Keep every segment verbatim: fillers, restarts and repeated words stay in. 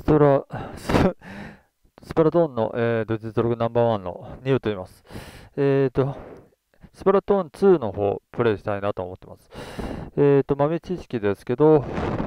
スプラ、ススプラトーンの、えーと、実力ナンバーワンのニューと言います。えっと、スプラトーンツーの方、プレイしたいなと思ってます。えっと、豆知識ですけど、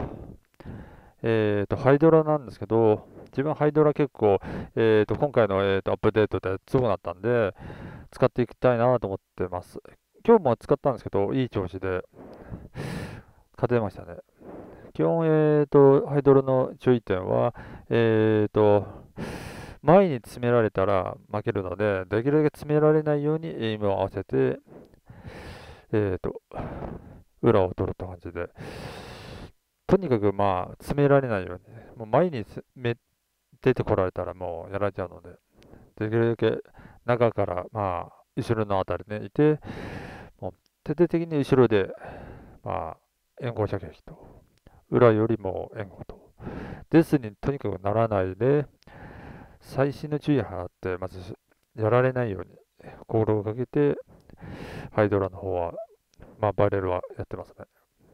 えっと、ハイドラなんですけど、自分ハイドラ結構、えっと、今回の、えーと、アップデートで強くなったんで、使っていきたいなと思ってます。今日も使ったんですけど、いい調子で勝てましたね。基本、えっと、ハイドラの注意点は、えっと、前に詰められたら負けるので、できるだけ詰められないようにエイムを合わせて、えっと、裏を取るって感じで、とにかくまあ、詰められないように、もう前にめ出てこられたらもうやられちゃうので、できるだけ中からまあ、後ろのあたりにいて、もう徹底的に後ろで、まあ、援護射撃と、裏よりも援護と、デスにとにかくならないで、細心の注意を払って、まずやられないように心がけて、ハイドラの方は、まあ、バレルはやってますね。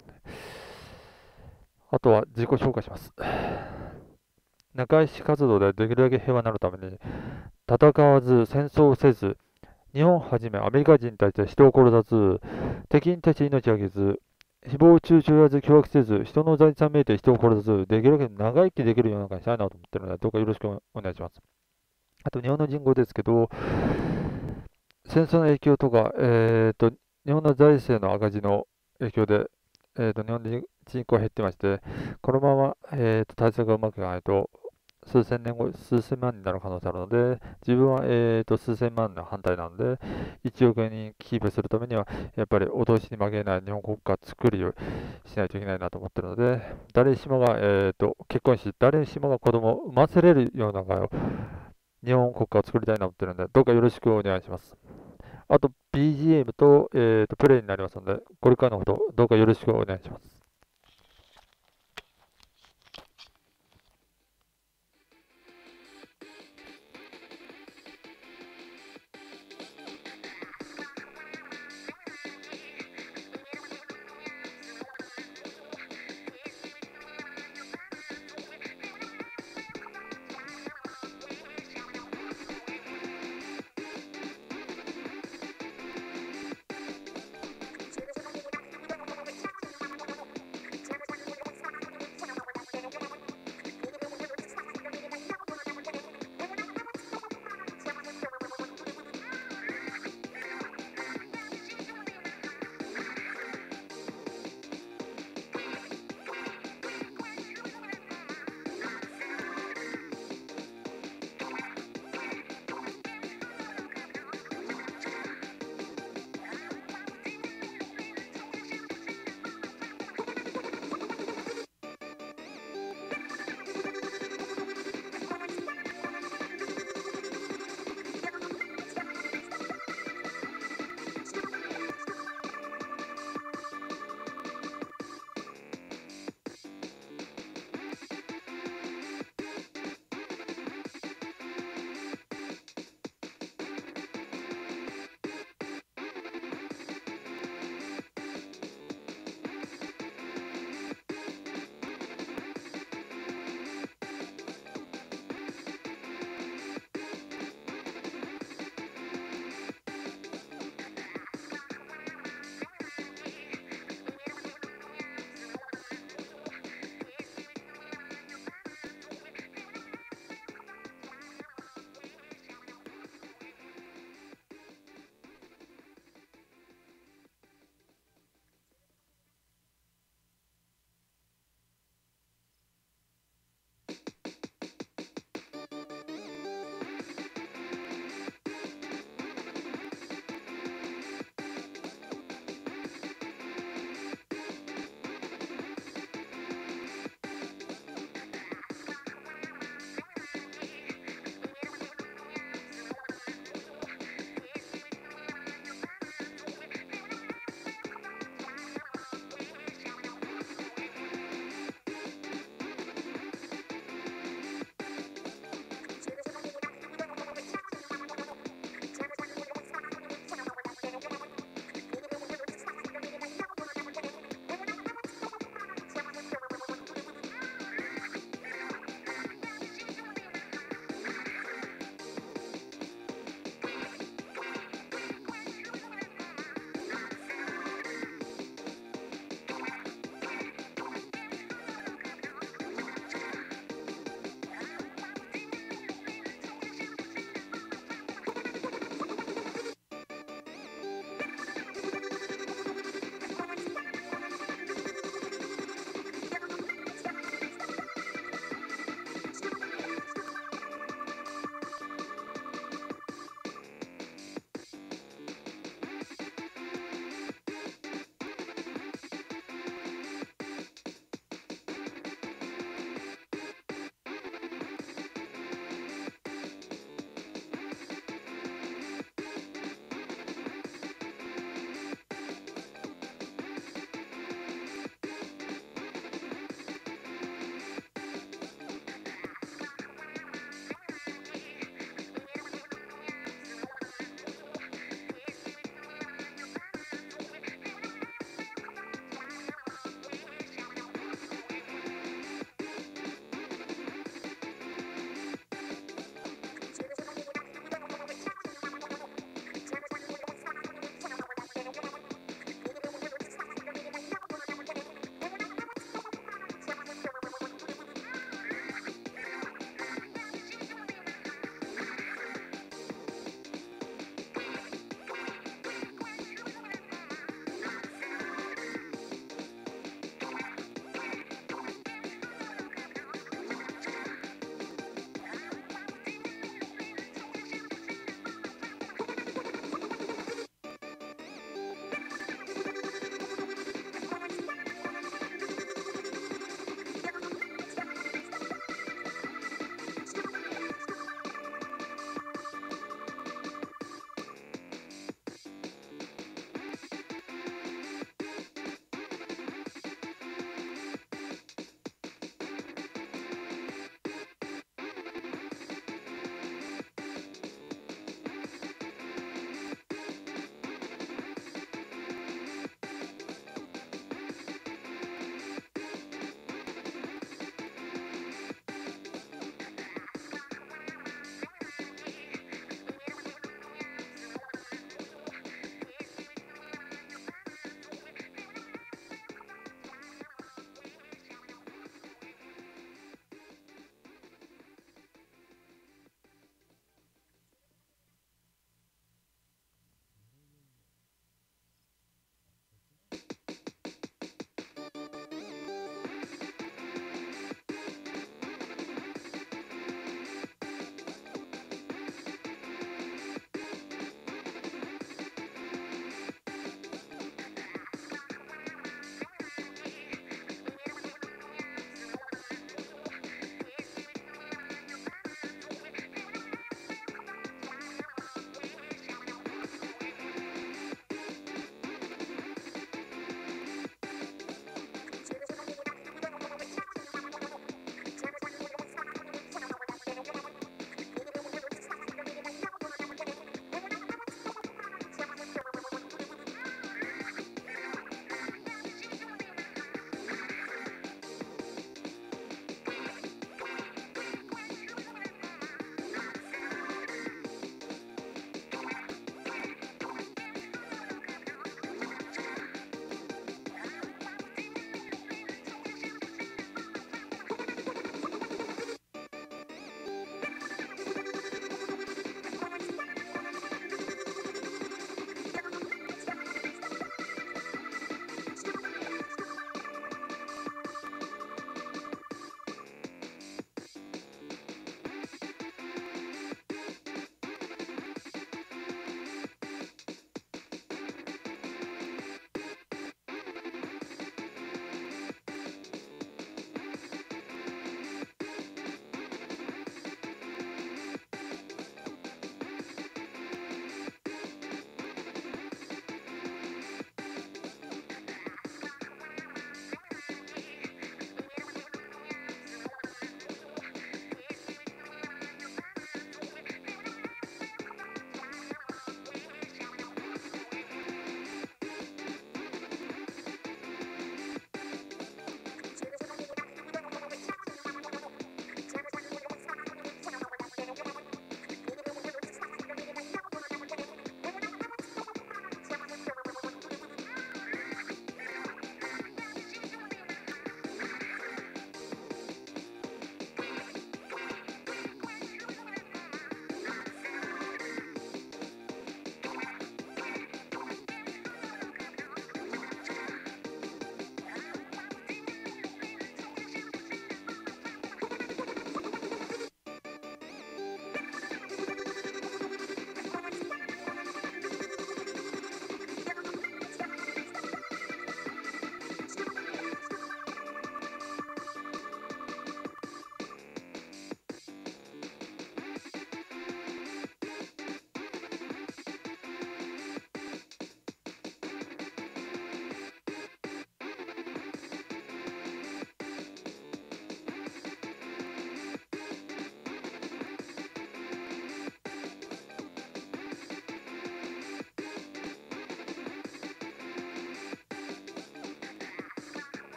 あとは自己紹介します。仲意活動でできるだけ平和になるために、戦わず、戦争をせず、日本をはじめアメリカ人に対して人を殺さず、敵に対して命をあげず、誹謗中傷やず脅迫せず、人の財産めいて人を殺さず、できるだけ長生きできる世の中にしたいなと思ってるので、どうかよろしくお願いします。あと、日本の人口ですけど、戦争の影響とか、えーと、日本の財政の赤字の影響で、えーと、日本の人口が減ってまして、このまま、えーと、対策がうまくいかないと、数千年後、数千万になる可能性あるので、自分は、えーと、数千万の反対なので、いちおくえんにキープするためには、やっぱり脅しに負けない日本国家を作るようにしないといけないなと思ってるので、誰しもが、えーと、結婚し、誰しもが子供を産ませれるような日本国家を作りたいなと思ってるので、どうかよろしくお願いします。あと、ビージーエム と、えーと、プレイになりますので、これからのこと、どうかよろしくお願いします。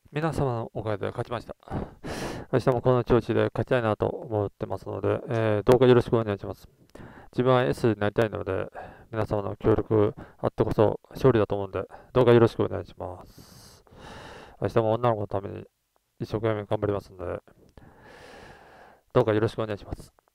皆様のおかげで勝ちました。明日もこの調子で勝ちたいなと思ってますので、えー、どうかよろしくお願いします。自分は エス になりたいので、皆様の協力あってこそ勝利だと思うんで、どうかよろしくお願いします。明日も女の子のために一生懸命頑張りますので、どうかよろしくお願いします。